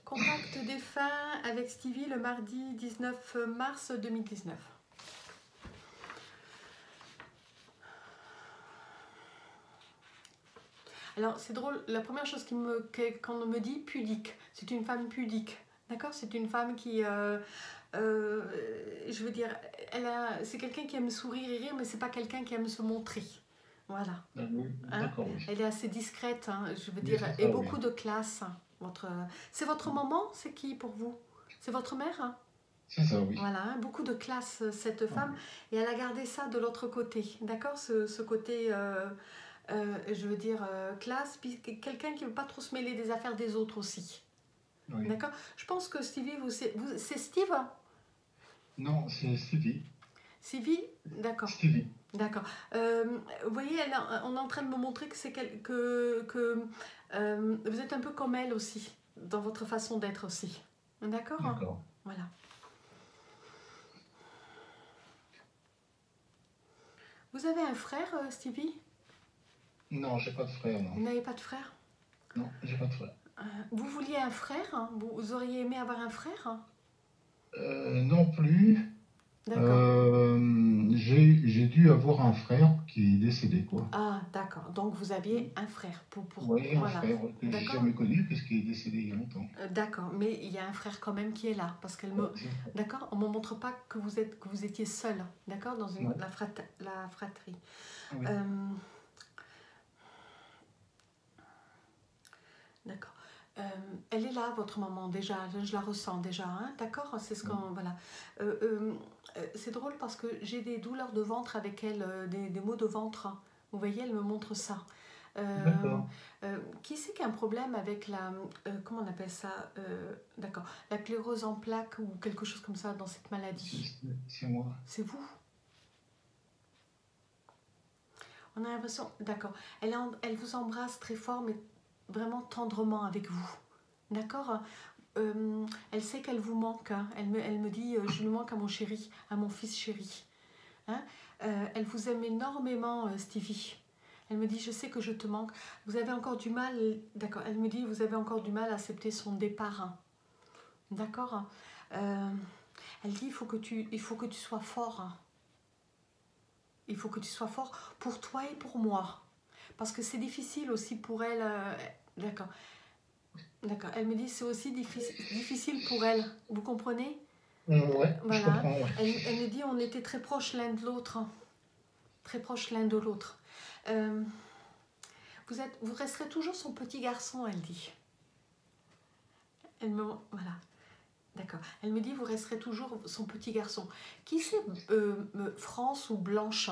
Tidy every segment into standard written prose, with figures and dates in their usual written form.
Contact défunt avec Stevie le mardi 19 mars 2019. Alors, c'est drôle, la première chose qu'on me dit, pudique. C'est une femme pudique, d'accord? C'est une femme qui, je veux dire, c'est quelqu'un qui aime sourire et rire, mais c'est pas quelqu'un qui aime se montrer. Voilà. Oui, Hein? d'accord, oui. Elle est assez discrète, hein, je veux Oui, dire, c'est et ça, beaucoup oui. de classe. C'est votre maman? C'est qui pour vous? C'est votre mère? Hein? C'est ça, oui. Voilà, hein, beaucoup de classe, cette Ah, femme, et elle a gardé ça de l'autre côté, d'accord? Ce côté, je veux dire, classe, puis quelqu'un qui ne veut pas trop se mêler des affaires des autres aussi, oui. d'accord? Je pense que Stevie, c'est Steve? Non, c'est Stevie. Stevie? D'accord, Stevie. d'accord. Vous voyez, on est en train de me montrer que vous êtes un peu comme elle aussi, dans votre façon d'être aussi, d'accord? D'accord. Voilà. Vous avez un frère, Stevie? Non, j'ai pas de frère, non. Vous n'avez pas de frère? Non, j'ai pas de frère. Vous vouliez un frère? Hein? Vous auriez aimé avoir un frère? Hein? Non plus. D'accord. J'ai dû avoir un frère qui est décédé, quoi. Ah, d'accord. Donc vous aviez un frère. Oui, un Voilà. frère que j'ai D'accord. jamais connu puisqu'il est décédé il y a longtemps. D'accord. Mais il y a un frère quand même qui est là. Parce qu'elle me. D'accord. On ne me montre pas que vous étiez seul. D'accord. Dans la fratrie. Oui. D'accord. Elle est là, votre maman, déjà. Je la ressens déjà. Hein, d'accord. C'est ce qu'on. Voilà. C'est drôle parce que j'ai des douleurs de ventre avec elle, des maux de ventre. Vous voyez, elle me montre ça. D'accord. Qui c'est qui a un problème avec la... comment on appelle ça? D'accord. La sclérose en plaques ou quelque chose comme ça dans cette maladie? C'est moi. C'est vous? On a l'impression... D'accord. Elle vous embrasse très fort, mais vraiment tendrement avec vous. D'accord. Elle sait qu'elle vous manque. Hein. Elle me dit, je lui manque à mon chéri, à mon fils chéri. Hein. Elle vous aime énormément, Stevie. Elle me dit, je sais que je te manque. Vous avez encore du mal, d'accord. Elle me dit, vous avez encore du mal à accepter son départ. Hein. D'accord. Elle dit, il faut que tu sois fort. Hein. Il faut que tu sois fort pour toi et pour moi. Parce que c'est difficile aussi pour elle. D'accord. D'accord. Elle me dit, c'est aussi difficile pour elle. Vous comprenez? Ouais, voilà. Je comprends, ouais. Elle me dit, on était très proches l'un de l'autre. Hein. Très proches l'un de l'autre. Vous resterez toujours son petit garçon, elle dit. Voilà. D'accord. Elle me dit, vous resterez toujours son petit garçon. Qui c'est France ou Blanche?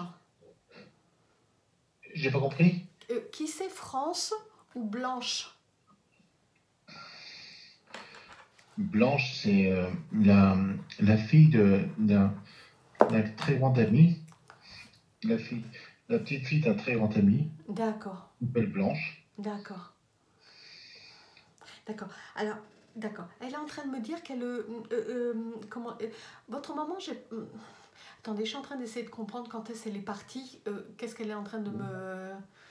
J'ai pas compris. Qui c'est France ou Blanche? Blanche, c'est la fille d'un très grand ami. La petite fille d'un très grand ami. D'accord. Elle s'appelle Blanche. D'accord. D'accord. Alors, d'accord. Elle est en train de me dire qu'elle... votre maman, attendez, je suis en train d'essayer de comprendre quand est-ce qu'elle est partie. Qu'est-ce qu'elle est en train de me...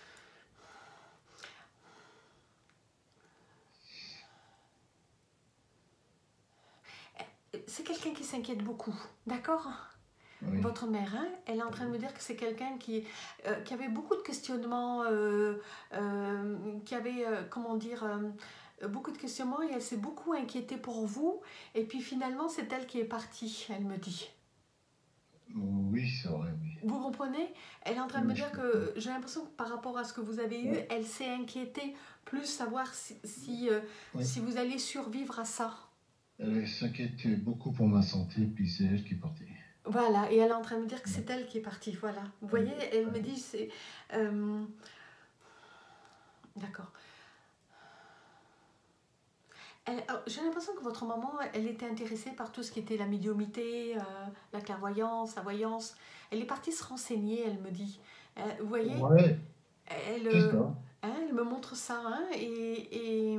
C'est quelqu'un qui s'inquiète beaucoup, d'accord? Oui. Votre mère, hein, elle est en train de me dire que c'est quelqu'un qui avait beaucoup de questionnements, qui avait, comment dire, beaucoup de questionnements et elle s'est beaucoup inquiétée pour vous. Et puis finalement, c'est elle qui est partie, elle me dit. Oui, c'est vrai, oui. Vous comprenez? Elle est en train de me dire que j'ai l'impression que par rapport à ce que vous avez eu, elle s'est inquiétée plus savoir si vous allez survivre à ça. Elle s'inquiète beaucoup pour ma santé, puis c'est elle qui est partie. Voilà, et elle est en train de me dire que c'est elle qui est partie, voilà. Vous voyez, elle me dit, c'est... D'accord. J'ai l'impression que votre maman, elle était intéressée par tout ce qui était la médiumité, la clairvoyance, la voyance. Elle est partie se renseigner, elle me dit. Vous voyez? Ouais, elle me montre ça, hein, et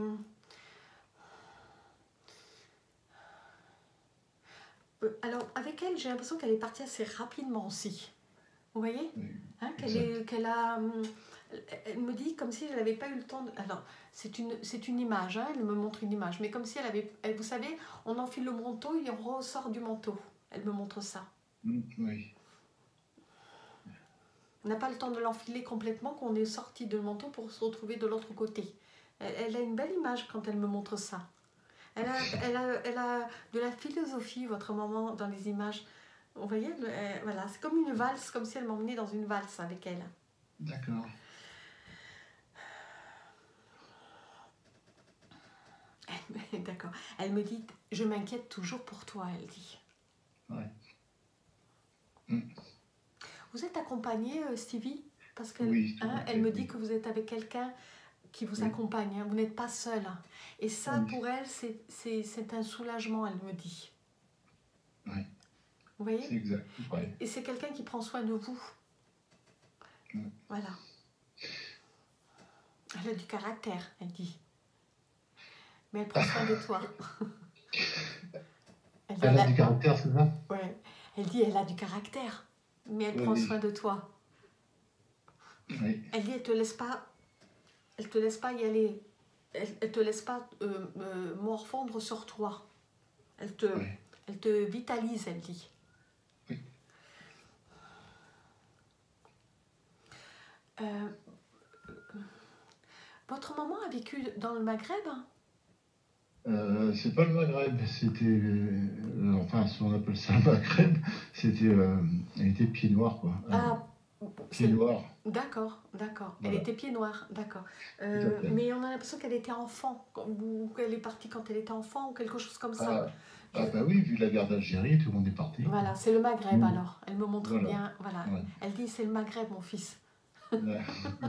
alors, avec elle, j'ai l'impression qu'elle est partie assez rapidement aussi. Vous voyez? Hein, qu'elle a... Elle me dit comme si elle n'avait pas eu le temps de... Alors, c'est une image, hein, elle me montre une image, mais comme si elle avait... vous savez, on enfile le manteau et on ressort du manteau. Elle me montre ça. Oui. On n'a pas le temps de l'enfiler complètement, qu'on est sorti de manteau pour se retrouver de l'autre côté. Elle a une belle image quand elle me montre ça. Elle a de la philosophie, votre maman, dans les images. Vous voyez, voilà, c'est comme une valse, comme si elle m'emmenait dans une valse avec elle. D'accord. D'accord. Elle me dit, je m'inquiète toujours pour toi, elle dit. Ouais. Vous êtes accompagnée, Stevie? Parce qu'elle Oui, tout à elle fait, me dit oui. que vous êtes avec quelqu'un qui vous Oui. accompagne, hein, vous n'êtes pas seule. Et ça, Oui. pour elle, c'est un soulagement, elle me dit. Oui. Vous voyez? C'est exact. Ouais. Et c'est quelqu'un qui prend soin de vous. Voilà. Elle a du caractère, elle dit. Mais elle prend soin de toi. Elle a du caractère, c'est ça? Ouais. Elle dit, elle a du caractère, mais elle prend soin de toi. Oui. Elle dit, elle te laisse pas y aller. Elle te laisse pas morfondre sur toi. Elle te vitalise, elle dit. Oui. Votre maman a vécu dans le Maghreb? C'est pas le Maghreb, c'était. Enfin, si on appelle ça le Maghreb, c'était. Elle était pied noir, quoi. Pied noir. D'accord, d'accord. Voilà. Elle était pied noir, d'accord. Tout à fait. Mais on a l'impression qu'elle était enfant, ou qu'elle est partie quand elle était enfant, ou quelque chose comme ça. Bah oui, vu la guerre d'Algérie, tout le monde est parti. Voilà, c'est le Maghreb alors. Elle me montre Voilà. bien, voilà. Ouais. Elle dit, c'est le Maghreb, mon fils. Ouais.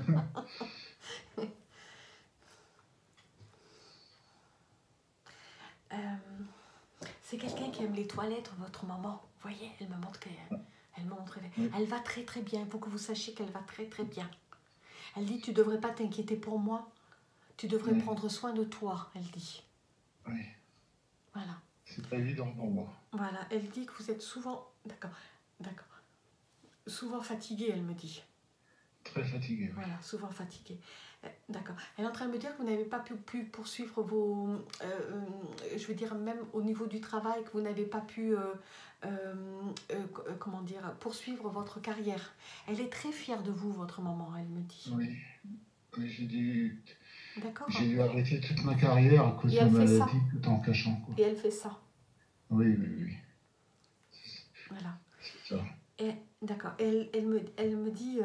C'est quelqu'un qui aime les toilettes, votre maman. Vous voyez, elle me montre qu'elle... Oui. Elle va très très bien, il faut que vous sachiez qu'elle va très très bien. Elle dit, tu devrais pas t'inquiéter pour moi, tu devrais prendre soin de toi, elle dit. Oui. Voilà. C'est pas évident pour moi. Voilà, elle dit que vous êtes souvent... D'accord. Souvent fatiguée, elle me dit. Très fatigué, oui. Voilà, souvent fatiguée. D'accord. Elle est en train de me dire que vous n'avez pas pu poursuivre vos... je veux dire, même au niveau du travail, que vous n'avez pas pu... comment dire, poursuivre votre carrière. Elle est très fière de vous, votre maman, elle me dit. Oui, j'ai dû arrêter toute ma carrière à cause de ma maladie, tout en cachant, quoi. Et elle fait ça. Oui. Voilà. C'est ça. D'accord. Elle me dit...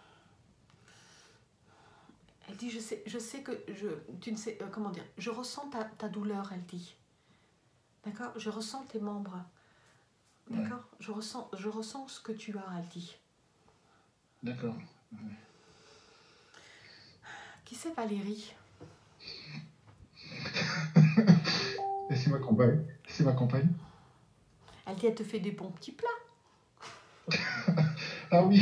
elle dit, je sais que... tu ne sais, comment dire, je ressens ta douleur, elle dit. D'accord? Je ressens tes membres. D'accord? Ouais. Je ressens ce que tu as, elle dit. D'accord. Ouais. Qui c'est Valérie? C'est ma compagne. C'est ma compagne. Elle dit, elle te fait des bons petits plats. Ah oui,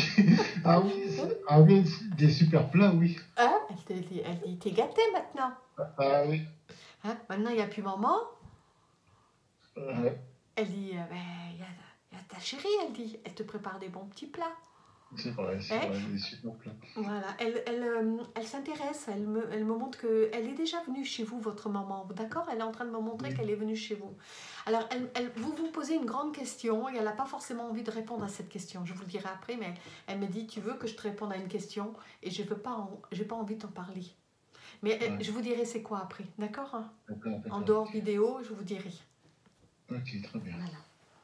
des super plats, oui. Hein? Elle dit, t'es gâtée maintenant. Ah oui. Hein? Maintenant, il n'y a plus maman. Ouais. Elle dit, il y a ta chérie, elle dit, elle te prépare des bons petits plats. C'est vrai, des super plats. Voilà, elle s'intéresse, elle me montre qu'elle est déjà venue chez vous, votre maman, d'accord? Elle est en train de me montrer qu'elle est venue chez vous. Alors, vous posez une grande question et elle n'a pas forcément envie de répondre à cette question. Je vous le dirai après, mais elle me dit, tu veux que je te réponde à une question et je n'ai pas envie de t'en parler. Mais je vous dirai c'est quoi après, d'accord? D'accord. En dehors vidéo, je vous dirai. Ok, très bien. Voilà.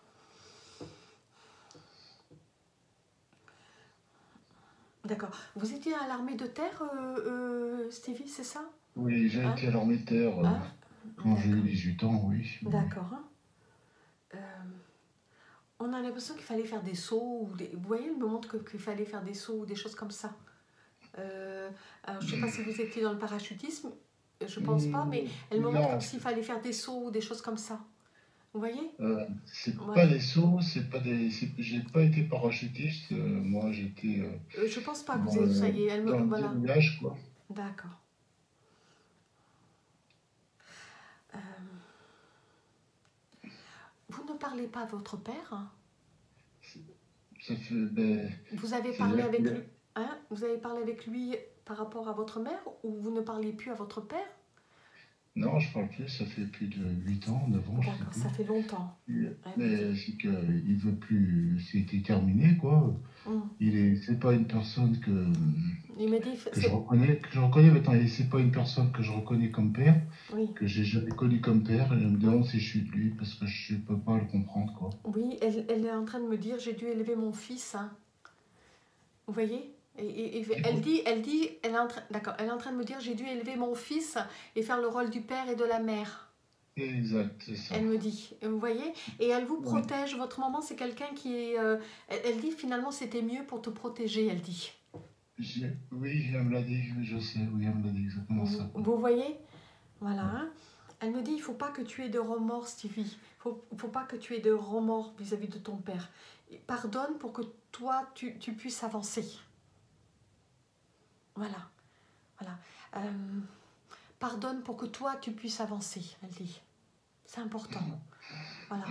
D'accord. Vous étiez à l'armée de terre, Stevie, c'est ça? Oui, j'ai été à l'armée de terre quand j'ai eu 18 ans, oui. D'accord. On a l'impression qu'il fallait faire des sauts. Vous voyez, elle me montre qu'il fallait faire des sauts ou des choses comme ça. Alors, je ne sais pas si vous étiez dans le parachutisme, je ne pense pas, mais elle me montre comme s'il fallait faire des sauts ou des choses comme ça. Vous voyez? C'est pas des sauts, j'ai pas été parachutiste, moi j'étais je pense pas que vous soyez dans le nuage, quoi. D'accord. Vous ne parlez pas à votre père? Ça fait, vous avez parlé avec lui, hein? Vous avez parlé avec lui par rapport à votre mère, ou vous ne parlez plus à votre père? Non, je parle plus, ça fait plus de 8 ans, 9 ans, je sais D'accord, plus. ça fait longtemps. Elle me dit. Mais c'est qu'il veut plus, c'était terminé, quoi. Hum. C'est pas une personne Il me dit, que je reconnais maintenant. Et c'est pas une personne que je reconnais comme père, oui, que j'ai jamais connu comme père. Et je me demande si je suis de lui, parce que je peux pas le comprendre, quoi. oui, elle est en train de me dire, j'ai dû élever mon fils, hein. Vous voyez? Elle est en train, d'accord, elle est en train de me dire, j'ai dû élever mon fils et faire le rôle du père et de la mère. Exact, c'est ça. Elle me dit, vous voyez? Et elle vous Oui. protège. Votre maman, c'est quelqu'un qui est. Elle dit finalement, c'était mieux pour te protéger, elle dit. Oui, elle me l'a dit, je sais, oui, elle me l'a dit exactement ça, quoi. Vous voyez? Voilà. Hein. Elle me dit, il faut pas que tu aies de remords, Stevie. Faut pas que tu aies de remords vis-à-vis de ton père. Pardonne pour que toi, tu puisses avancer. Voilà. Voilà. Pardonne pour que toi, tu puisses avancer, elle dit. C'est important. Voilà.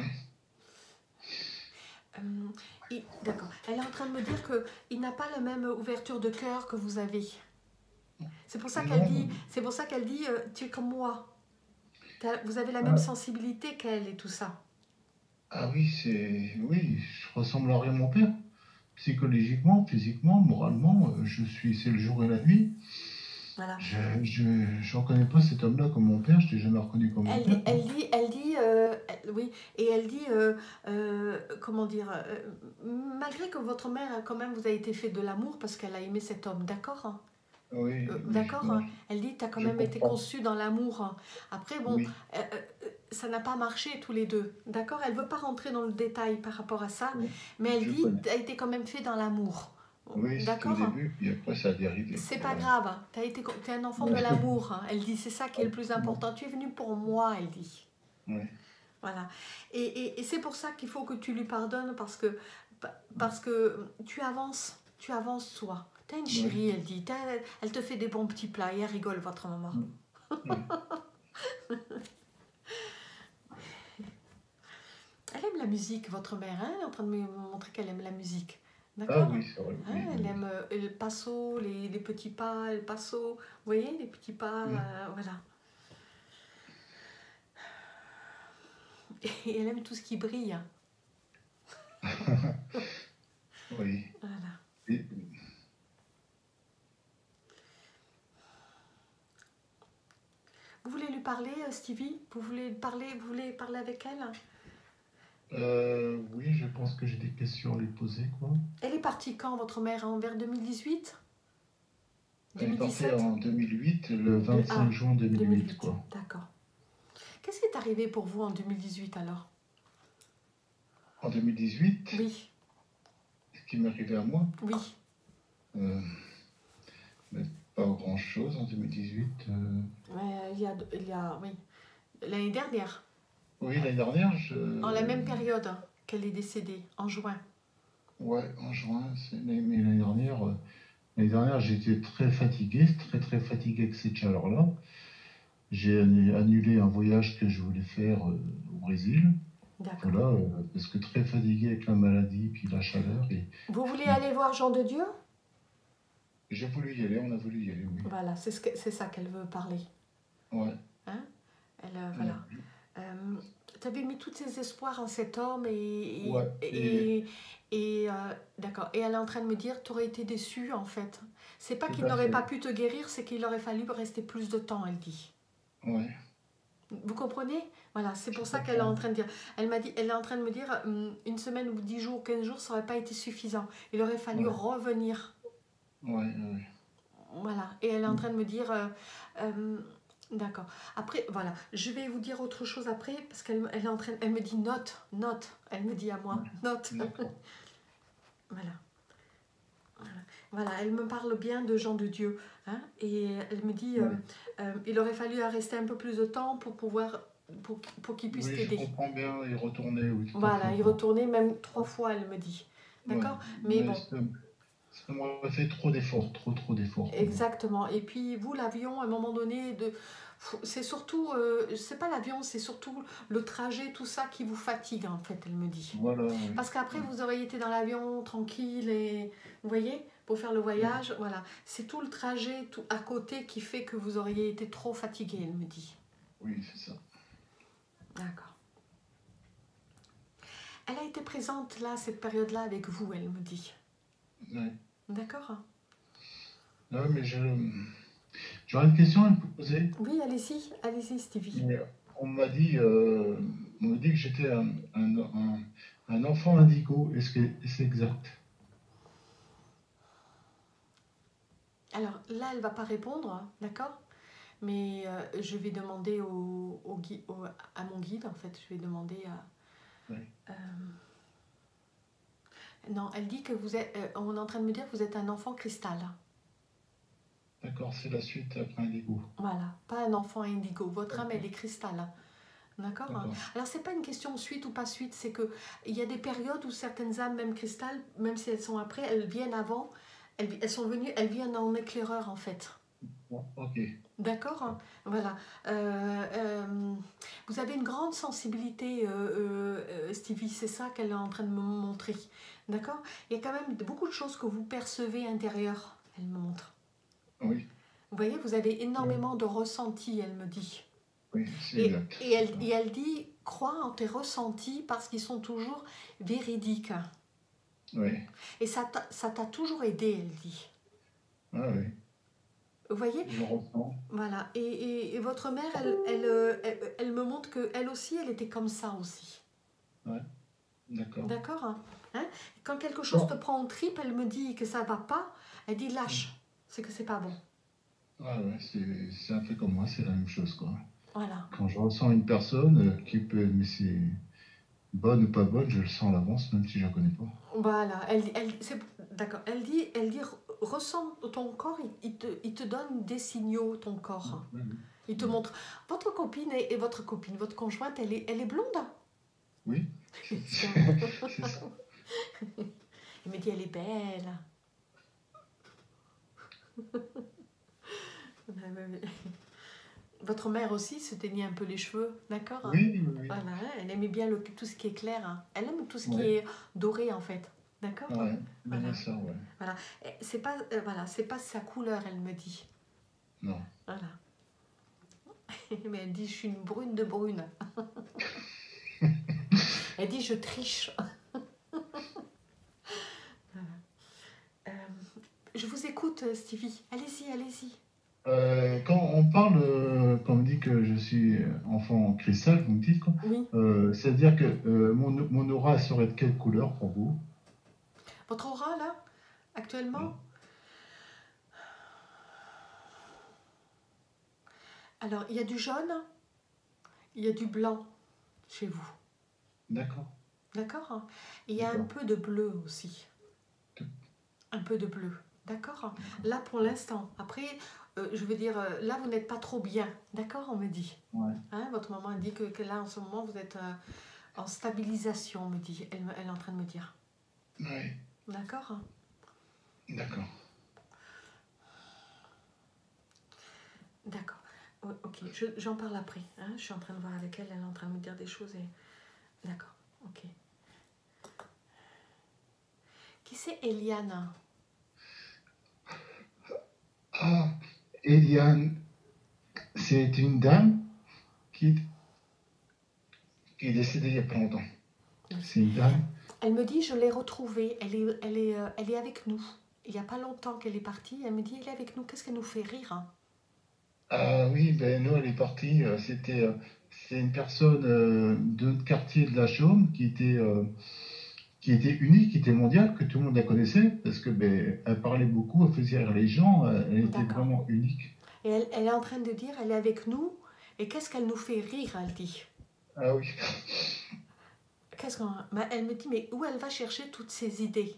D'accord. Elle est en train de me dire qu'il n'a pas la même ouverture de cœur que vous avez. C'est pour ça qu'elle dit, tu es comme moi. Vous avez la même sensibilité qu'elle et tout ça. Ah oui, oui, je ressemble à rien à mon père. Psychologiquement, physiquement, moralement, c'est le jour et la nuit. Voilà. Je reconnais pas cet homme-là comme mon père, je l'ai jamais reconnu comme mon père. Oui, et elle dit, comment dire, malgré que votre mère, quand même, vous a été fait de l'amour parce qu'elle a aimé cet homme, d'accord, hein? Oui, d'accord, oui, hein. Elle dit, tu as quand même été conçu dans l'amour. Hein. Après, bon, oui. Ça n'a pas marché tous les deux, d'accord? Elle veut pas rentrer dans le détail par rapport à ça, Oui, mais elle dit, tu as été quand même fait dans l'amour. Oui, c'était au début, puis après ça a dérivé. C'est pas grave, hein. T'es un enfant de l'amour. Hein. Elle dit, c'est ça qui est le plus important. Tu es venu pour moi, elle dit. Oui. Voilà. Et c'est pour ça qu'il faut que tu lui pardonnes parce que tu avances toi. T'as une chérie, elle dit. Elle te fait des bons petits plats et elle rigole, votre maman. Oui. Elle aime la musique, votre mère. Hein? Elle est en train de me montrer qu'elle aime la musique. D'accord? Ah oui, c'est vrai. Hein? Elle aime le passo, les petits pas, le passo. Vous voyez, les petits pas, voilà. Et elle aime tout ce qui brille. Oui. Voilà. Vous voulez lui parler, Stevie? Vous voulez parler avec elle? Oui, je pense que j'ai des questions à lui poser, quoi. Elle est partie quand, votre mère? Vers 2018? Elle est partie en 2008, le 25 juin 2008, quoi. D'accord. Qu'est-ce qui est arrivé pour vous en 2018, alors? En 2018? Oui. Ce qui m'est arrivé à moi? Oui. Mais pas grand-chose en 2018. Il y a oui. L'année dernière. Oui, l'année dernière, En la même période qu'elle est décédée, en juin. Ouais, en juin. Mais l'année dernière, j'étais très fatigué avec cette chaleur-là. J'ai annulé un voyage que je voulais faire au Brésil. D'accord. Voilà, parce que très fatigué avec la maladie, puis la chaleur. Vous voulez aller voir Jean de Dieu? J'ai voulu y aller, on a voulu y aller, oui. Voilà, c'est ça qu'elle veut parler. Ouais. Hein? Voilà. Tu avais mis tous tes espoirs en cet homme d'accord. Et elle est en train de me dire, tu aurais été déçue, en fait. C'est pas qu'il n'aurait pas pu te guérir, c'est qu'il aurait fallu rester plus de temps, elle dit. Ouais. Vous comprenez? Voilà, c'est pour ça qu'elle est en train de dire. Elle est en train de me dire, une semaine ou 10 jours, 15 jours, ça n'aurait pas été suffisant. Il aurait fallu revenir. Ouais. Voilà, et elle est en train de me dire, d'accord. Après, voilà, je vais vous dire autre chose après, parce qu'elle me dit note, elle me dit à moi, note. Voilà, elle me parle bien de Jean de Dieu, hein, et elle me dit, il aurait fallu rester un peu plus de temps pour qu'il puisse t'aider. Je comprends bien, y retourner, oui. Voilà, y retourner même 3 fois, elle me dit. D'accord? Mais bon. Ça m'aurait fait trop d'efforts, trop d'efforts. Exactement. Et puis, vous, l'avion, à un moment donné, c'est surtout, c'est pas l'avion, c'est surtout le trajet, tout ça qui vous fatigue, en fait, elle me dit. Voilà. Parce qu'après, vous auriez été dans l'avion tranquille et, vous voyez, pour faire le Oui, voyage, voilà. C'est tout le trajet tout à côté qui fait que vous auriez été trop fatigué, elle me dit. oui, c'est ça. D'accord. Elle a été présente là, cette période-là avec vous, elle me dit. Ouais. D'accord? Non, mais j'aurais une question à me poser. Oui, allez-y, Stevie. Mais on m'a dit que j'étais un enfant indigo. Est-ce que c'est exact? Alors là, elle va pas répondre, hein, d'accord? Mais je vais demander à mon guide, en fait, je vais demander à... Oui. Non, elle dit que vous êtes... on est en train de me dire que vous êtes un enfant cristal. D'accord, c'est la suite après indigo. Voilà, pas un enfant indigo. Votre âme, elle est cristal. D'accord? D'accord. Alors, c'est pas une question suite ou pas suite, c'est que il y a des périodes où certaines âmes, même cristal, même si elles sont après, elles viennent avant, elles sont venues, elles viennent en éclaireur, en fait. Bon, ok. D'accord? Voilà. Euh, euh, vous avez une grande sensibilité, Stevie, c'est ça qu'elle est en train de me montrer. D'accord? Il y a quand même beaucoup de choses que vous percevez intérieures, elle me montre. Oui, Vous voyez, vous avez oui, énormément de ressentis, elle me dit. oui, c'est Et, exact. et, elle, et elle dit, crois en tes ressentis parce qu'ils sont toujours véridiques. Oui, Et ça t'a toujours aidé, elle dit. ah, oui, Vous voyez? je ressens. Voilà. Et votre mère, elle me montre qu'elle aussi, elle était comme ça aussi. Ouais, d'accord. D'accord? Hein? Quand quelque chose te Bon. prend en tripe, elle me dit que ça va pas, elle dit lâche. C'est que c'est pas bon. Ah ouais, c'est un peu comme moi, c'est la même chose, quoi. Voilà. Quand je ressens une personne qui peut, mais c'est bonne ou pas bonne, je le sens à l'avance, même si je la connais pas. Voilà. D'accord. Elle dit, ressens ton corps, il te donne des signaux, ton corps. Oui, Il te oui. montre. Votre copine et votre copine, votre conjointe, elle est blonde? Oui, C'est c'est ça. Elle me dit, elle est belle. Votre mère aussi se teignait un peu les cheveux, d'accord? Oui, oui, oui. Voilà, elle aimait bien tout ce qui est clair. Hein. Elle aime tout ce qui Ouais, est doré, en fait. D'accord? ouais, mais Voilà, bien ça, ouais. voilà. Voilà, c'est pas sa couleur, elle me dit. Non. Voilà. Mais elle dit, je suis une brune de brune. Elle dit, je triche. Euh, je vous écoute, Stevie. Allez-y, allez-y. Quand on parle, quand on me dit que je suis enfant cristal, vous me dites quoi, Oui. c'est-à-dire que mon aura serait de quelle couleur pour vous? Votre aura, là, Oui. actuellement? Alors, il y a du jaune, il y a du blanc chez vous. D'accord, D'accord? Et il y a un d'accord, peu de bleu aussi. Un peu de bleu. D'accord? d'accord. Là, pour l'instant. Après, je veux dire, là, vous n'êtes pas trop bien. D'accord, on me dit. Ouais, Hein, votre maman dit que là, en ce moment, vous êtes en stabilisation, on me dit. Elle est en train de me dire. ouais, D'accord? d'accord. D'accord. Ok, j'en parle après. Hein, je suis en train de voir avec elle. Elle est en train de me dire des choses. D'accord, ok. Qui c'est Eliane? Ah, Eliane, c'est une dame qui, qui est décédée il n'y a pas longtemps. C'est une dame. Elle me dit, je l'ai retrouvée. Elle est avec nous. Il n'y a pas longtemps qu'elle est partie. Elle me dit, elle est avec nous. Qu'est-ce qu'elle nous fait rire? Hein? Ah oui, ben nous, elle est partie. C'est une personne de notre quartier de la Chaume qui était unique, qui était mondiale, que tout le monde la connaissait, parce que ben, elle parlait beaucoup, elle faisait rire les gens, elle était D'accord. vraiment unique. Et elle est en train de dire, elle est avec nous. Et qu'est-ce qu'elle nous fait rire? Elle dit. Ah oui. Elle me dit, mais où elle va chercher toutes ces idées?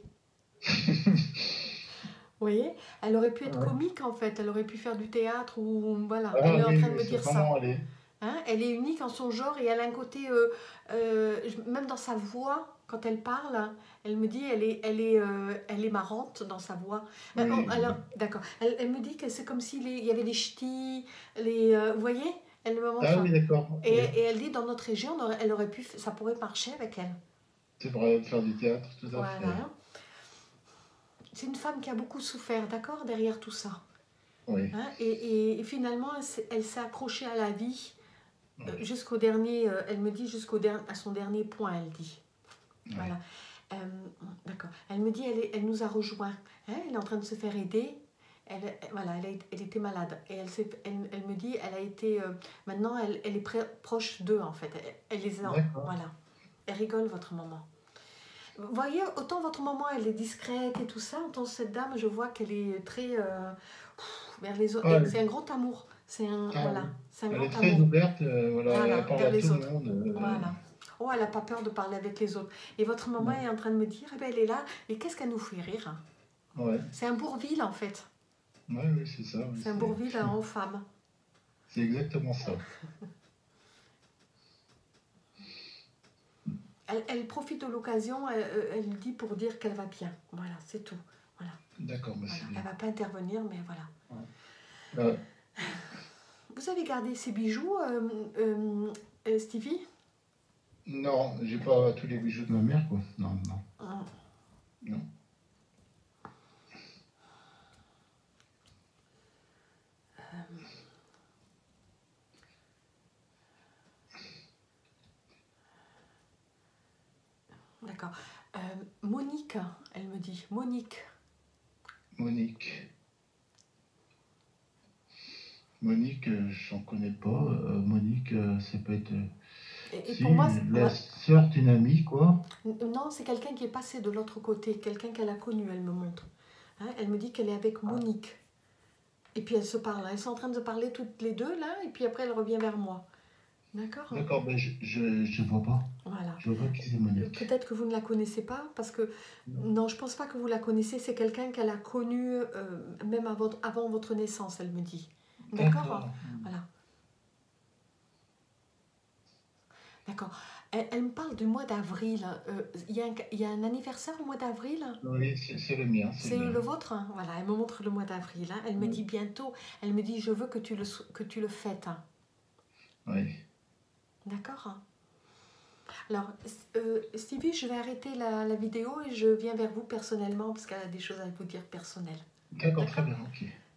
Vous voyez? Elle aurait pu être Ouais. comique en fait. Elle aurait pu faire du théâtre ou voilà. Elle Ah est en oui, train de oui, me c'est dire ça. vraiment allé. Hein? Elle est unique en son genre et elle a un côté, même dans sa voix, quand elle parle, hein, elle me dit, elle est marrante dans sa voix. Oui, oui. D'accord. Elle me dit que c'est comme s'il y avait des ch'tis, vous voyez? Elle me montre Ah ça. oui, d'accord, oui. Et elle dit, dans notre région, elle aurait pu, ça pourrait marcher avec elle. C'est vrai, faire du théâtre, tout à fait. Voilà. c'est une femme qui a beaucoup souffert, d'accord, derrière tout ça. Oui, Hein, et finalement, elle s'est accrochée à la vie oui, jusqu'au dernier, elle me dit à son dernier point, elle dit. oui. Voilà. Euh, d'accord. Elle me dit, elle nous a rejoints. Hein, elle est en train de se faire aider. Voilà, elle était malade. Et elle me dit, elle a été. Maintenant, elle est proche d'eux, en fait. Elle les a. D'accord. Voilà. Elle rigole, votre maman. Vous voyez, autant votre maman, elle est discrète et tout ça, autant cette dame, je vois qu'elle est très. Vers les autres. Ah, Et c'est un grand amour. ah Voilà. oui. C'est un Elle est grand très amour. ouverte, voilà, Voilà, elle parle vers à tout les le autres. monde. Voilà. Oh, elle n'a pas peur de parler avec les autres. Et votre maman Non. est en train de me dire, eh ben, elle est là, et qu'est-ce qu'elle nous fait rire? Ouais, C'est un Bourville, en fait. ouais, oui, c'est ça. Oui, C'est un Bourville en femme. c'est exactement ça. Elle profite de l'occasion, elle dit pour dire qu'elle va bien. Voilà, c'est tout. Voilà. D'accord, bah, Voilà. c'est Elle bien. ne va pas intervenir, mais voilà. Ouais. Vous avez gardé ces bijoux, Stevie? Non, j'ai pas tous les bijoux de ma mère, quoi. Non, non, Hum. non. D'accord. Monique, elle me dit. Monique. Monique. Monique, j'en connais pas. Monique, ça peut être. Et pour Si, moi, la sœur d'une amie, quoi. non, c'est quelqu'un qui est passé de l'autre côté, quelqu'un qu'elle a connu, elle me montre. Hein, elle me dit qu'elle est avec Monique. Et puis elles se parlent. Elles sont en train de se parler toutes les deux, là, et puis après elle revient vers moi. D'accord? D'accord, ben je vois pas. Voilà. Je vois pas qui c'est Monique. Peut-être que vous ne la connaissez pas, parce que... Non. Non, je pense pas que vous la connaissez. C'est quelqu'un qu'elle a connu même avant votre naissance, elle me dit. D'accord? D'accord. Voilà. D'accord. Elle me parle du mois d'avril. Il y a un anniversaire au mois d'avril? Oui, c'est le mien, c'est C'est bien. le vôtre? Hein. Voilà, elle me montre le mois d'avril. Hein. Elle me dit bientôt, elle me dit, je veux que tu le fêtes. Hein. Oui. D'accord? Hein. Alors, Stevie, je vais arrêter la vidéo et je viens vers vous personnellement parce qu'elle a des choses à vous dire personnelles. D'accord, très D'accord? bien, ok.